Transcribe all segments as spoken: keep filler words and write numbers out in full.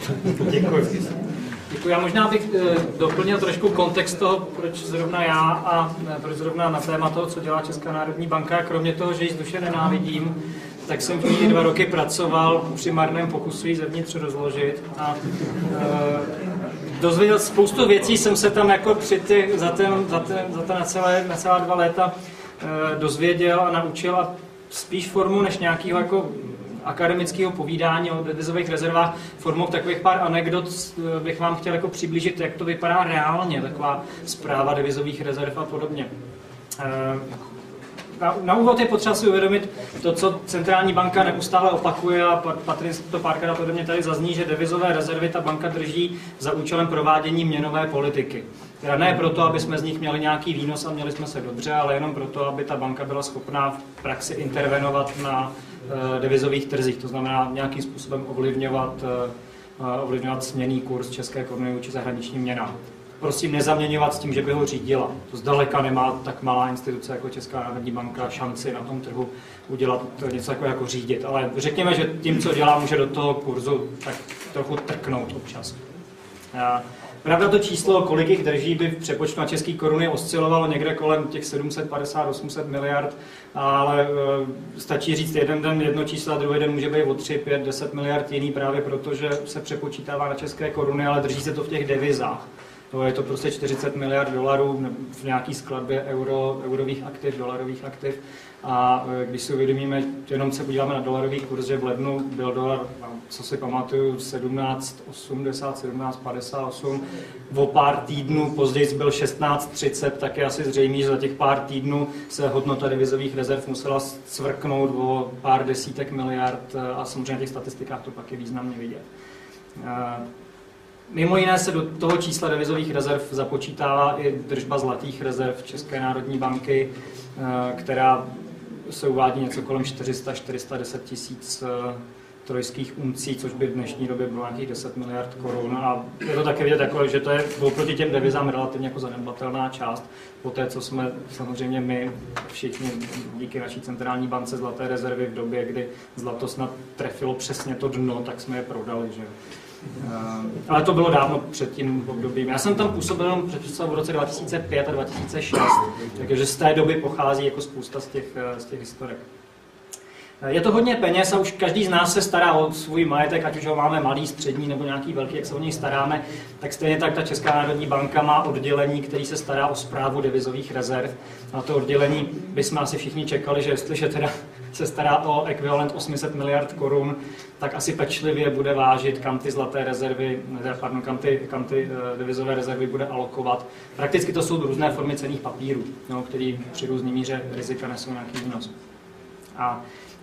Děkuji. Děkuji. Já možná bych doplnil trošku kontext toho, proč zrovna já a proč zrovna na téma toho, co dělá Česká národní banka. Kromě toho, že ji zduše nenávidím, tak jsem v ní dva roky pracoval při marném pokusu ji zevnitř rozložit. A e, dozvěděl spoustu věcí, jsem se tam jako při ty, za, ten, za, ten, za ten necelé, necelá dva léta e, dozvěděl a naučil a spíš formu než nějakého jako akademického povídání o devizových rezervách, formou takových pár anekdot bych vám chtěl jako přiblížit, jak to vypadá reálně, taková správa devizových rezerv a podobně. Na, na úvod je potřeba si uvědomit to, co centrální banka neustále opakuje a Patrik to párkrát podobně tady zazní, že devizové rezervy ta banka drží za účelem provádění měnové politiky. Teda ne proto, aby jsme z nich měli nějaký výnos a měli jsme se dobře, ale jenom proto, aby ta banka byla schopná v praxi intervenovat na uh, devizových trzích, to znamená nějakým způsobem ovlivňovat, uh, ovlivňovat směnný kurz české koruny či zahraniční měna. Prosím nezaměňovat s tím, že by ho řídila. To zdaleka nemá tak malá instituce jako Česká národní banka šanci na tom trhu udělat něco jako, jako řídit. Ale řekněme, že tím, co dělá, může do toho kurzu tak trochu trknout občas. Pravda, to číslo, kolik jich drží, by v přepočtu na české koruny oscilovalo někde kolem těch sedm set padesát až osm set miliard, ale stačí říct jeden den jedno číslo a druhý den může být o tři, pět, deset miliard jiný právě proto, že se přepočítává na české koruny, ale drží se to v těch devizách. To je to prostě čtyřicet miliard dolarů v nějaký skladbě euro, eurových aktiv, dolarových aktiv. A když si uvědomíme, jenom se podíváme na dolarový kurz, že v lednu byl dolar, co si pamatuju, sedmnáct osmdesát, sedmnáct padesát osm, o pár týdnů později byl šestnáct třicet, tak je asi zřejmé, že za těch pár týdnů se hodnota devizových rezerv musela svrknout o pár desítek miliard a samozřejmě na těch statistikách to pak je významně vidět. Mimo jiné se do toho čísla devizových rezerv započítává i držba zlatých rezerv České národní banky, která se uvádí něco kolem čtyři sta až čtyři sta deset tisíc trojských uncí, což by v dnešní době bylo nějakých deset miliard korun. A je to také vidět, jako, že to je oproti těm devizám relativně jako zanedbatelná část. Poté, co jsme samozřejmě my všichni díky naší centrální bance zlaté rezervy v době, kdy zlato snad trefilo přesně to dno, tak jsme je prodali. Že? Ale to bylo dávno před tím obdobím. Já jsem tam působil před v roce dva tisíce pět a dva tisíce šest, takže z té doby pochází jako spousta z těch, z těch historek. Je to hodně peněz a už každý z nás se stará o svůj majetek, ať už ho máme malý, střední nebo nějaký velký, jak se o něj staráme, tak stejně tak ta Česká národní banka má oddělení, který se stará o správu devizových rezerv. Na to oddělení bychom asi všichni čekali, že jestliže teda se stará o ekvivalent osm set miliard korun, tak asi pečlivě bude vážit, kam ty zlaté rezervy, pardon, kam ty, kam ty devizové rezervy bude alokovat. Prakticky to jsou různé formy cenných papírů, no, které při různé míře rizika nesou nějaký výnos. A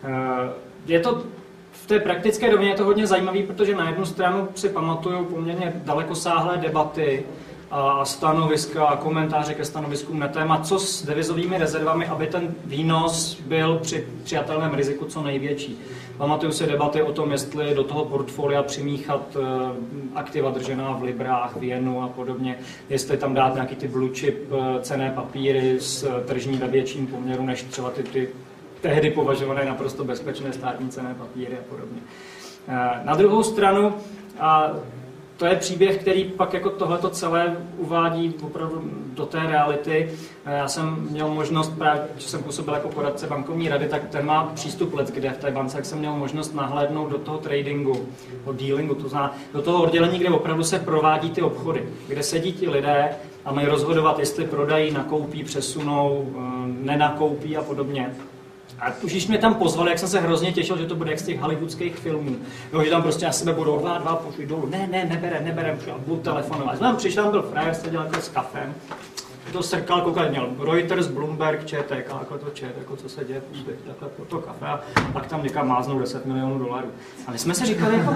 je to v té praktické rovině je to hodně zajímavé, protože na jednu stranu si pamatuju poměrně dalekosáhlé debaty a stanoviska a komentáře ke stanoviskům na téma, co s devizovými rezervami, aby ten výnos byl při přijatelném riziku co největší. Pamatuju si debaty o tom, jestli do toho portfolia přimíchat aktiva držená v librách, v jenu a podobně, jestli tam dát nějaký ty blue chip cenné papíry s tržní ve větším poměru než třeba ty, ty tehdy považované naprosto bezpečné státní cenné papíry a podobně. Na druhou stranu, a to je příběh, který pak jako tohleto celé uvádí opravdu do té reality. Já jsem měl možnost, právě, že jsem působil jako poradce bankovní rady, tak ten má přístup let, kde v té bance, jak jsem měl možnost nahlédnout do toho tradingu, do dealingu, to znamená do toho oddělení, kde opravdu se provádí ty obchody, kde sedí ti lidé a mají rozhodovat, jestli prodají, nakoupí, přesunou, nenakoupí a podobně. A už když mě tam pozvali, jak jsem se hrozně těšil, že to bude jak z těch hollywoodských filmů. Jo, že tam prostě na sebe budou dva, dva, pošli dolů. Ne, ne, neberem, neberem, budu telefonovat. Jsem tam přišel, tam byl frajer, seděl jako s kafem. To srkal, koukal, měl Reuters, Bloomberg, Č T K, jako to čet, jako co se děje, takhle po to kafe a pak tam někam máznou deset milionů dolarů. A my jsme si říkali, jako,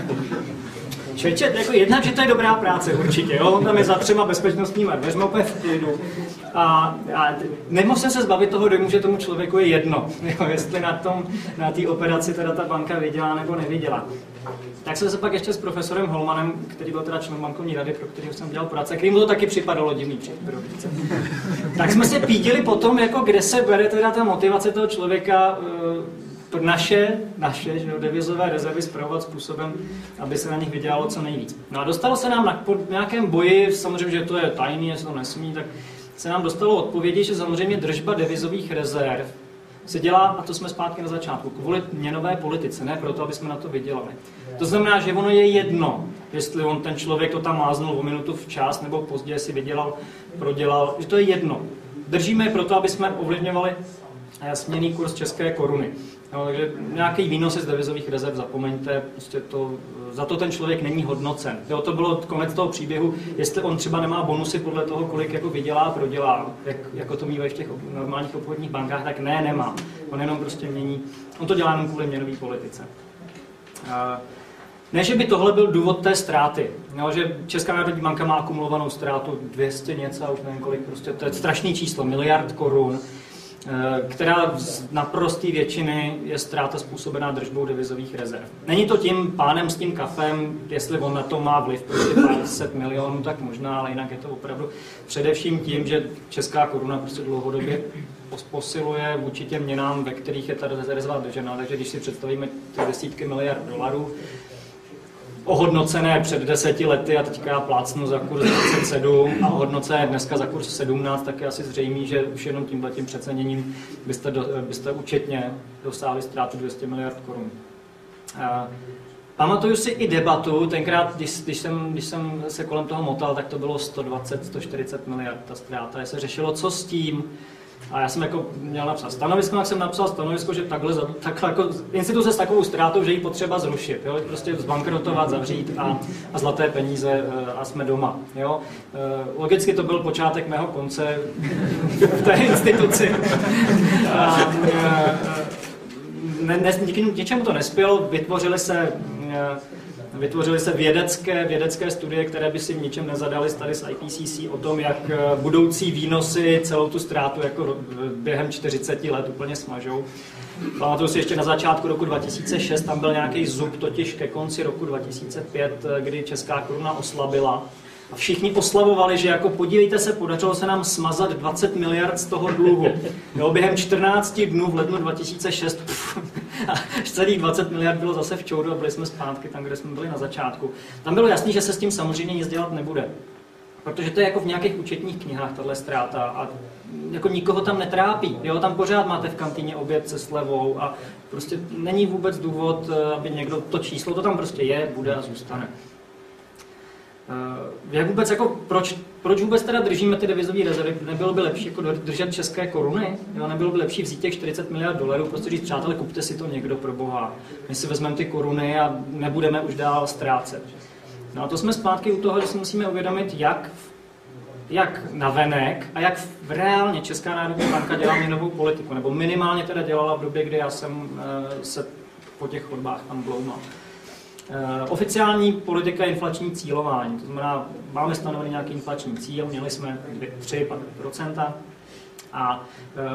čeče, jako jednak, že to je dobrá práce určitě, jo? On tam je za třema bezpečnostníma dveřma úplně v klidu. A, a nemohl jsem se zbavit toho dojmu, že tomu člověku je jedno, jo? Jestli na tom, na té operaci teda ta banka vydělá nebo nevydělá. Tak jsem se pak ještě s profesorem Holmanem, který byl teda člen bankovní rady, pro kterého jsem dělal práce, kterým to taky připadalo divný při tak jsme se pídili potom, jako kde se bere teda ta motivace toho člověka naše, naše že devizové rezervy spravovat způsobem, aby se na nich vydělalo co nejvíc. No a dostalo se nám na, po nějakém boji, samozřejmě, že to je tajný, že se to nesmí, tak se nám dostalo odpovědi, že samozřejmě držba devizových rezerv se dělá, a to jsme zpátky na začátku, kvůli měnové politice, ne proto, aby jsme na to vydělali. To znamená, že ono je jedno, jestli on ten člověk to tam máznul o minutu včas nebo později si vydělal, prodělal, že to je jedno. Držíme je proto, aby jsme ovlivňovali směnný kurz české koruny. No, takže nějaký výnosy z devizových rezerv, zapomeňte, prostě to, za to ten člověk není hodnocen. Jo, to bylo konec toho příběhu, jestli on třeba nemá bonusy podle toho, kolik jako vydělá a prodělá, jak, jako to mývají v těch normálních obchodních bankách, tak ne, nemá. On jenom prostě mění, on to dělá jenom kvůli měnové politice. Ne, že by tohle byl důvod té ztráty, no, že Česká národní banka má akumulovanou ztrátu dvě stě něco, už nevím kolik, prostě to je strašný číslo, miliard korun, která z naprosté většiny je ztráta způsobená držbou devizových rezerv. Není to tím pánem s tím kafem, jestli on na to má vliv, prostě pár set milionů, tak možná, ale jinak je to opravdu především tím, že česká koruna prostě dlouhodobě posiluje vůči těm měnám, ve kterých je ta rezerva držena. Takže když si představíme ty desítky miliard dolarů, ohodnocené před deseti lety a teďka já plácnu za kurz dvacet sedm a ohodnocené dneska za kurz sedmnáct, tak je asi zřejmé, že už jenom tímhletím přeceněním byste, do, byste účetně dosáhli ztrátu dvě stě miliard korun. Pamatuju si i debatu, tenkrát, když, když, jsem, když jsem se kolem toho motal, tak to bylo sto dvacet, sto čtyřicet miliard ta ztráta. Se řešilo, co s tím. A já jsem jako měl napsat stanovisko, jak jsem napsal stanovisko, že takhle, takhle jako instituce s takovou ztrátou, že ji potřeba zrušit, jo? Prostě zbankrotovat, zavřít a, a zlaté peníze a jsme doma. Jo? Logicky to byl počátek mého konce v té instituci. A, ne, ne, díky ničemu to nespělo, vytvořily se Vytvořily se vědecké, vědecké studie, které by si v ničem nezadaly tady z I P C C o tom, jak budoucí výnosy celou tu ztrátu jako během čtyřiceti let úplně smažou. Pamatuju si ještě na začátku roku dva tisíce šest, tam byl nějaký zub, totiž ke konci roku dva tisíce pět, kdy česká koruna oslabila. A všichni oslavovali, že jako podívejte se, podařilo se nám smazat dvacet miliard z toho dluhu. Jo, během čtrnácti dnů v lednu dva tisíce šest pff, až celých dvacet miliard bylo zase v čoudu a byli jsme zpátky tam, kde jsme byli na začátku. Tam bylo jasný, že se s tím samozřejmě nic dělat nebude. Protože to je jako v nějakých účetních knihách, tahle ztráta a jako nikoho tam netrápí. Jo, tam pořád máte v kantýně oběd se slevou a prostě není vůbec důvod, aby někdo to číslo, to tam prostě je, bude a zůstane. Jak vůbec, jako, proč, proč vůbec teda držíme ty devizové rezervy? Nebylo by lepší jako držet české koruny? Jo, nebylo by lepší vzít těch čtyřicet miliard dolarů, prostě říct, přátelé, kupte si to někdo pro boha. My si vezmeme ty koruny a nebudeme už dál ztrácet. No a to jsme zpátky u toho, že si musíme uvědomit, jak, jak navenek a jak reálně Česká národní banka dělá měnovou politiku, nebo minimálně teda dělala v době, kdy já jsem se po těch chodbách tam bloumal. Oficiální politika je inflační cílování, to znamená, máme stanovený nějaký inflační cíl, měli jsme tři procenta a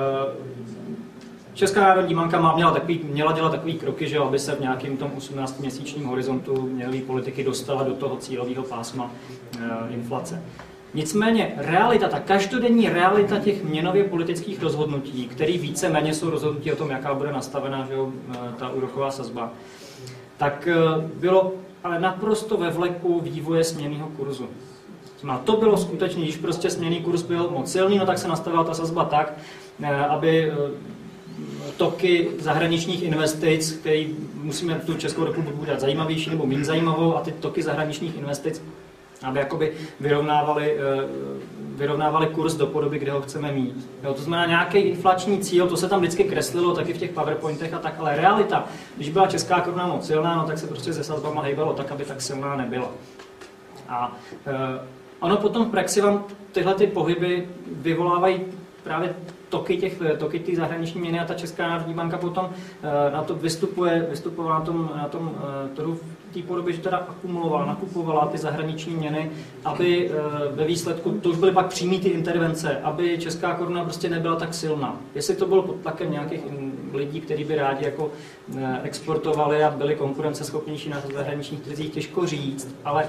Česká národní banka má, měla, takový, měla dělat takový kroky, že aby se v nějakém tom osmnáctiměsíčním horizontu měnové politiky dostala do toho cílového pásma inflace. Nicméně realita, ta každodenní realita těch měnově politických rozhodnutí, které víceméně jsou rozhodnutí o tom, jaká bude nastavena, že ta úroková sazba, tak bylo ale naprosto ve vleku vývoje směnného kurzu. To bylo skutečně, když prostě směnný kurz byl moc silný, no tak se nastavila ta sazba tak, aby toky zahraničních investic, které musíme tu Českou republiku dát zajímavější nebo méně zajímavou, a ty toky zahraničních investic, aby jakoby vyrovnávali, vyrovnávali kurz do podoby, kde ho chceme mít. Jo, to znamená nějaký inflační cíl, to se tam vždycky kreslilo taky v těch PowerPointech a tak, ale realita, když byla česká koruna moc silná, no tak se prostě se sazbama hejbalo tak, aby tak silná nebyla. A e, ono potom v praxi vám tyhle ty pohyby vyvolávají právě toky těch, toky těch zahraniční měny a ta Česká národní banka potom e, na to vystupuje, vystupuje na tom, na tom e, trhu v té podobě, že teda akumulovala, nakupovala ty zahraniční měny, aby e, ve výsledku, to už byly pak přímý ty intervence, aby česká koruna prostě nebyla tak silná. Jestli to bylo pod tlakem nějakých lidí, kteří by rádi jako e, exportovali a byli konkurenceschopnější na zahraničních trzích, těžko říct, ale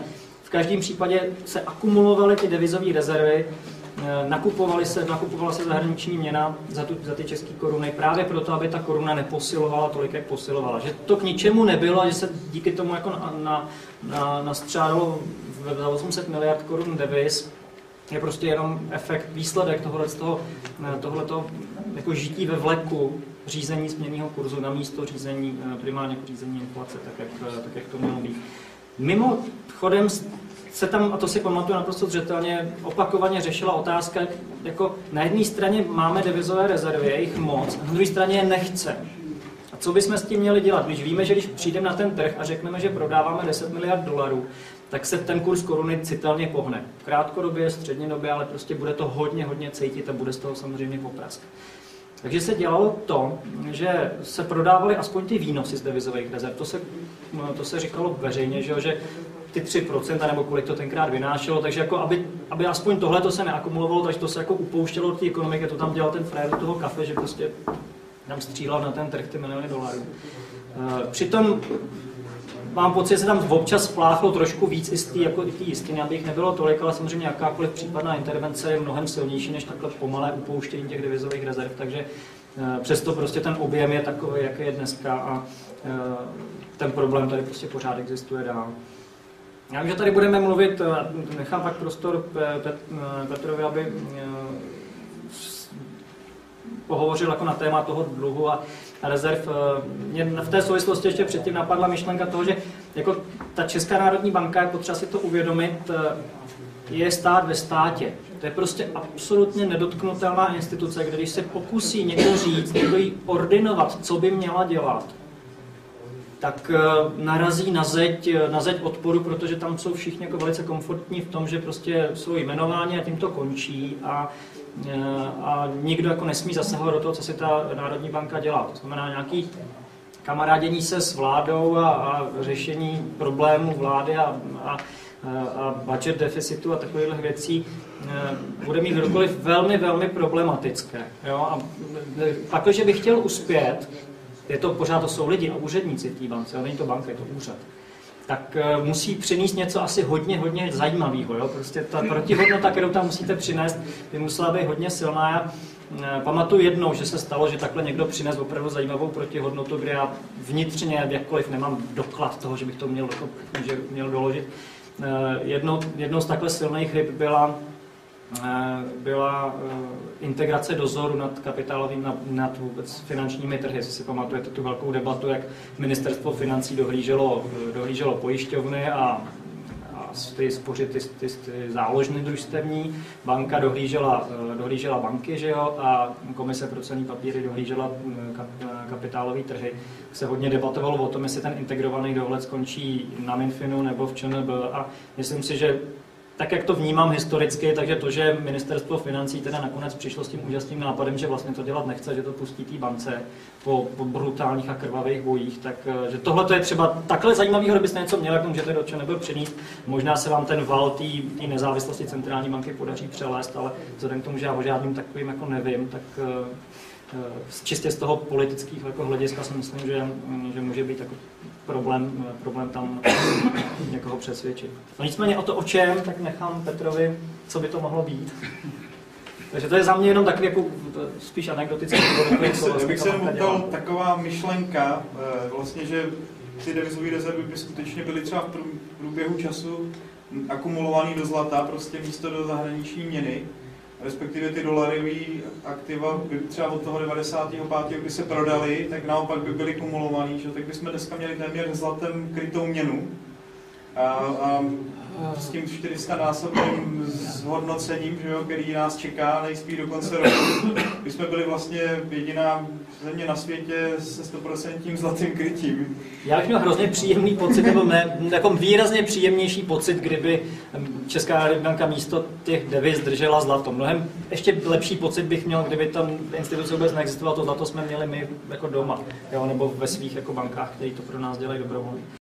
v každém případě se akumulovaly ty devizové rezervy, nakupovaly se, nakupovala se zahraniční měna za, tu, za ty české koruny právě proto, aby ta koruna neposilovala tolik, jak posilovala. Že to k ničemu nebylo, že se díky tomu jako na, na, na, nastřádalo za osm set miliard korun deviz, je prostě jenom efekt, výsledek tohohle z toho, tohleto jako žití ve vleku řízení směnného kurzu na místo řízení, primárně jako řízení inflace, tak jak, tak jak to mělo být. Mimochodem se tam, a to si pamatuju naprosto zřetelně, opakovaně řešila otázka, jako na jedné straně máme devizové rezervy, je jich moc, a na druhé straně je nechceme. A co bychom s tím měli dělat? Když víme, že když přijdeme na ten trh a řekneme, že prodáváme deset miliard dolarů, tak se ten kurz koruny citelně pohne. Krátkodobě, střednědobě, ale prostě bude to hodně, hodně cítit a bude z toho samozřejmě poprask. Takže se dělalo to, že se prodávaly aspoň ty výnosy z devizových rezerv. To se, to se říkalo veřejně, že, že ty tři procenta nebo kolik to tenkrát vynášelo, takže jako aby, aby aspoň tohle to se neakumulovalo, takže to se jako upouštělo od té ekonomiky, to tam dělal ten frajer do toho kafe, že prostě tam střílel na ten trh ty miliony dolarů. Přitom mám pocit, že se tam občas spláchlo trošku víc i z té jako, jistiny, aby jich nebylo tolik, ale samozřejmě jakákoliv případná intervence je mnohem silnější než takhle pomalé upouštění těch devizových rezerv, takže přesto prostě ten objem je takový, jaký je dneska a ten problém tady prostě pořád existuje dál. Já vím, že tady budeme mluvit, nechám pak prostor Petrovi, aby pohovořil jako na téma toho dluhu a rezerv. Mě v té souvislosti ještě předtím napadla myšlenka toho, že jako ta Česká národní banka, je potřeba si to uvědomit, je stát ve státě. To je prostě absolutně nedotknutelná instituce, kde když se pokusí někdo říct, někdo jí ordinovat, co by měla dělat, tak narazí na zeď, na zeď odporu, protože tam jsou všichni jako velice komfortní v tom, že prostě jsou jmenováni a tím to končí a, a nikdo jako nesmí zasahovat do toho, co si ta Národní banka dělá. To znamená nějaký kamarádění se s vládou a, a řešení problémů vlády a, a, a budget deficitu a takových věcí bude mít kdokoliv velmi, velmi problematické. Jo? A pak, když bych chtěl uspět, je to pořád, to jsou lidi a úředníci v té bance, ale není to banka, je to úřad, tak uh, musí přinést něco asi hodně, hodně zajímavého. Jo? Prostě ta protihodnota, kterou tam musíte přinést, by musela být hodně silná. Já uh, pamatuju jednou, že se stalo, že takhle někdo přines opravdu zajímavou protihodnotu, kde já vnitřně, jakkoliv nemám doklad toho, že bych to měl, že měl doložit. Uh, jednou, jednou z takhle silných chyb byla byla integrace dozoru nad kapitálovým, nad, nad vůbec finančními trhy. Jestli si pamatujete tu velkou debatu, jak ministerstvo financí dohlíželo, dohlíželo pojišťovny a, a ty spořit, ty, ty, ty záložny družstevní, banka dohlížela, dohlížela banky, že jo, a komise pro cenné papíry dohlížela kap, kapitálové trhy. Se hodně debatovalo o tom, jestli ten integrovaný dohled skončí na Minfinu nebo v ČNB a myslím si, že tak, jak to vnímám historicky, takže to, že ministerstvo financí teda nakonec přišlo s tím úžasným nápadem, že vlastně to dělat nechce, že to pustí té bance po, po brutálních a krvavých bojích, tak že tohle to je třeba takhle zajímavého, kdybyste něco měli, jak to můžete do ČNB přinést. Možná se vám ten val té nezávislosti centrální banky podaří přelézt, ale vzhledem k tomu, že já o žádným takovým jako nevím, tak čistě z toho politického jako hlediska si myslím, že, že může být jako problém, problém tam někoho přesvědčit. No nicméně o to o čem, tak nechám Petrovi, co by to mohlo být. Takže to je za mě jenom takový jako spíš anekdotický. Já bych se jenom taková myšlenka, vlastně, že ty devizové rezervy by skutečně byly třeba v průběhu času akumulovaný do zlata, prostě místo do zahraniční měny. Respektive ty dolarové aktiva by třeba od toho devadesátého pátého kdy se prodaly, tak naopak by byly kumulovaný, že? Tak bychom dneska měli téměř zlatem krytou měnu a, a s tím čtyři sta násobným zhodnocením, že jo, který nás čeká nejspíš do konce roku, bychom byli vlastně jediná země na světě se sto procent zlatým krytím. Já bych měl hrozně příjemný pocit, nebo ne, jako výrazně příjemnější pocit, kdyby Česká národní banka místo těch deviz držela zlato. Mnohem ještě lepší pocit bych měl, kdyby tam instituce vůbec neexistovala, to zlato jsme měli my jako doma, jo, nebo ve svých jako bankách, které to pro nás dělají dobrovolně.